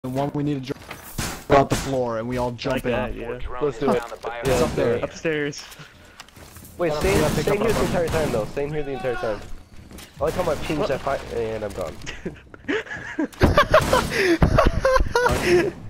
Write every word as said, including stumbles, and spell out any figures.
and one we need to jump out the floor, and we all jump like in. that, yeah. Let's do it. It's Yeah, up there. Upstairs. Wait, Yeah, stay, pick stay up here our the entire time though. Stay here the entire time. I like how my ping's at five, and I'm gone.